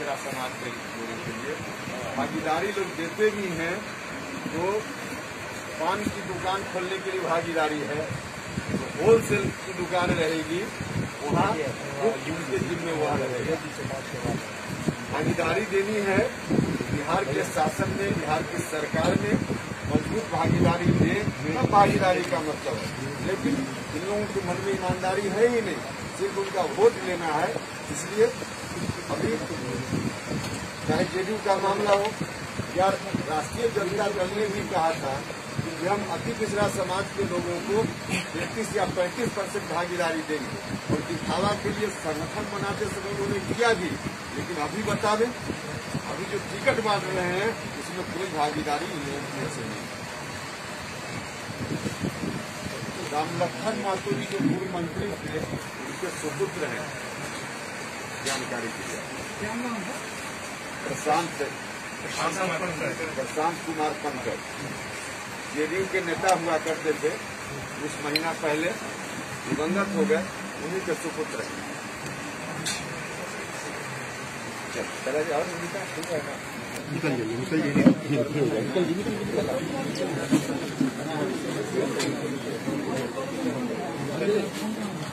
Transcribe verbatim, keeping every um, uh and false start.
मेरा समाज के लोगों के लिए भागीदारी लोग देते भी हैं। तो पान की दुकान खोलने के लिए भागीदारी है, तो होलसेल की दुकान रहेगी वहाँ उनके जिम्मेवार रहेगा। भागीदारी देनी है। बिहार के शासन ने, बिहार की सरकार ने मजबूत भागीदारी दे, तब भागीदारी का मतलब है। लेकिन इन लोगों के मन में ईमानदारी है ही नहीं, सिर्फ उनका वोट लेना है। इसलिए अभी चाहे जेडीयू का मामला हो या राष्ट्रीय जनता दल ने भी कहा था कि हम अति पिछड़ा समाज के लोगों को तैंतीस या पैंतीस परसेंट भागीदारी देंगे, और दिखावा के लिए संगठन बनाते समय उन्होंने किया भी। लेकिन अभी बता दें, अभी जो टिकट बांट रहे हैं उसमें कोई भागीदारी इन लोगों में से नहीं। रामलखन महतो जी जो पूर्व मंत्री थे, उनके सुपुत्र हैं, जानकारी के लिए क्या नाम है? प्रशांत प्रशांत कुमार पंकज जेडीयू के नेता हुआ करते थे। कुछ महीना पहले दिवंगत हो गए, उन्हीं के सुपुत्र हैं। चला जाओ, निकल जाइए निकल जाइए निकल जाइए निकल जाइए।